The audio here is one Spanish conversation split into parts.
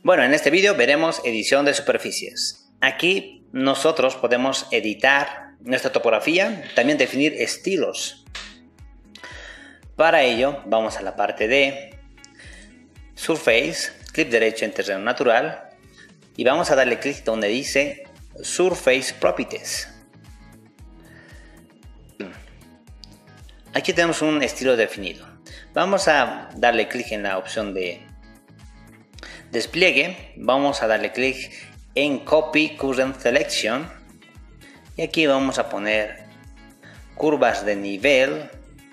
Bueno, en este vídeo veremos edición de superficies. Aquí nosotros podemos editar nuestra topografía, también definir estilos. Para ello vamos a la parte de Surface, clic derecho en terreno natural y vamos a darle clic donde dice Surface Properties. Aquí tenemos un estilo definido. Vamos a darle clic en la opción de despliegue. Vamos a darle clic en Copy Current Selection. Y aquí vamos a poner curvas de nivel.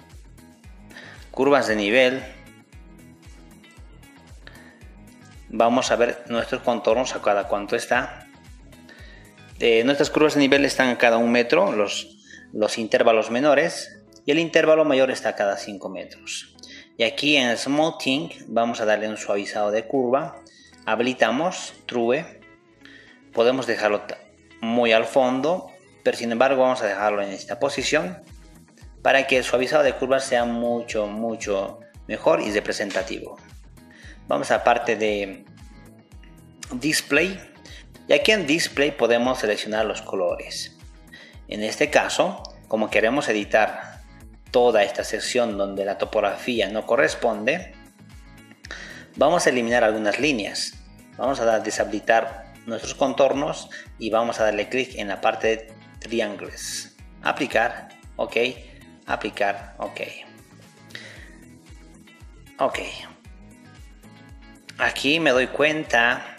Vamos a ver nuestros contornos a cada cuánto está. Nuestras curvas de nivel están a cada 1 metro, los intervalos menores. Y el intervalo mayor está a cada 5 metros. Y aquí en Smoothing vamos a darle un suavizado de curva. Habilitamos True. Podemos dejarlo muy al fondo, pero sin embargo vamos a dejarlo en esta posición para que el suavizado de curvas sea mucho mejor y representativo. Vamos a la parte de Display. Y aquí en Display podemos seleccionar los colores. En este caso, como queremos editar toda esta sección donde la topografía no corresponde, vamos a eliminar algunas líneas. Vamos a deshabilitar nuestros contornos y vamos a darle clic en la parte de triángulos. Aplicar, ok, aplicar, ok. Ok. Aquí me doy cuenta.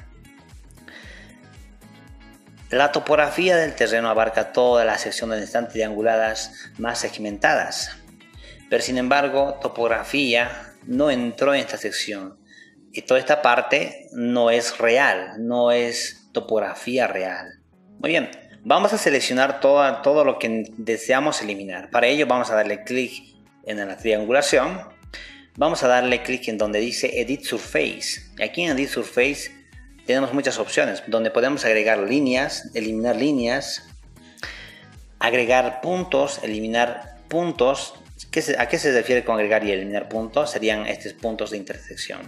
La topografía del terreno abarca toda la sección donde están trianguladas más segmentadas. Pero sin embargo, topografía no entró en esta sección. Y toda esta parte no es real, no es topografía real. Muy bien, vamos a seleccionar todo lo que deseamos eliminar. Para ello vamos a darle clic en la triangulación. Vamos a darle clic en donde dice Edit Surface. Y aquí en Edit Surface tenemos muchas opciones donde podemos agregar líneas, eliminar líneas, agregar puntos, eliminar puntos. ¿A qué se refiere con agregar y eliminar puntos? Serían estos puntos de intersección.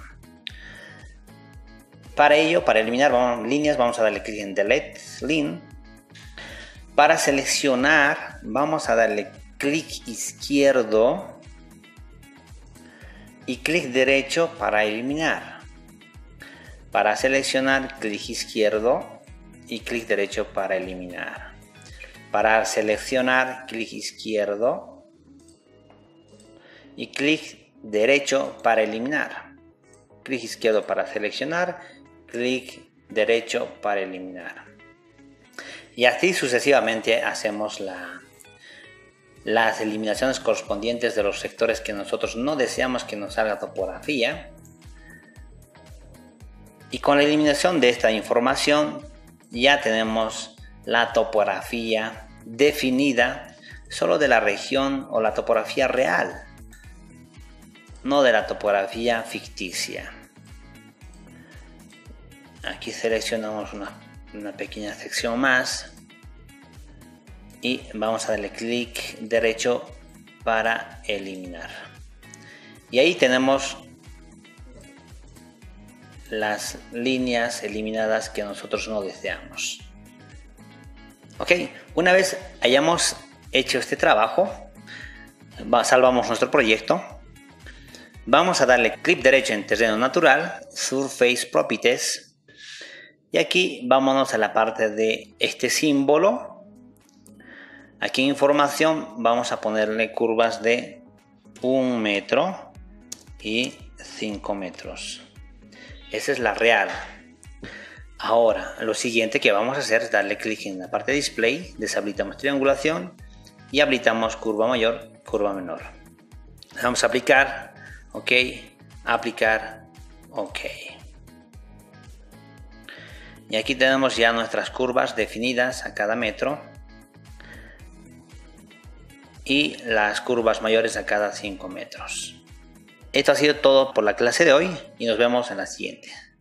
Para ello, para eliminar líneas, vamos a darle clic en Delete Line. Para seleccionar, vamos a darle clic izquierdo y clic derecho para eliminar. Para seleccionar, clic izquierdo y clic derecho para eliminar. Para seleccionar, clic izquierdo y clic derecho para eliminar. Clic izquierdo para seleccionar, clic derecho para eliminar. Y así sucesivamente hacemos las eliminaciones correspondientes de los sectores que nosotros no deseamos que nos salga topografía. Y con la eliminación de esta información ya tenemos la topografía definida solo de la región o la topografía real, no de la topografía ficticia. Aquí seleccionamos una pequeña sección más y vamos a darle clic derecho para eliminar. Y ahí tenemos las líneas eliminadas que nosotros no deseamos. Ok, una vez hayamos hecho este trabajo, salvamos nuestro proyecto. Vamos a darle clic derecho en terreno natural, Surface Properties. Y aquí vámonos a la parte de este símbolo. Aquí en información vamos a ponerle curvas de 1 metro y 5 metros. Esa es la real. Ahora, lo siguiente que vamos a hacer es darle clic en la parte de Display, deshabilitamos triangulación y habilitamos curva mayor, curva menor. Vamos a aplicar, ok, aplicar, ok. Y aquí tenemos ya nuestras curvas definidas a cada metro y las curvas mayores a cada 5 metros. Esto ha sido todo por la clase de hoy y nos vemos en la siguiente.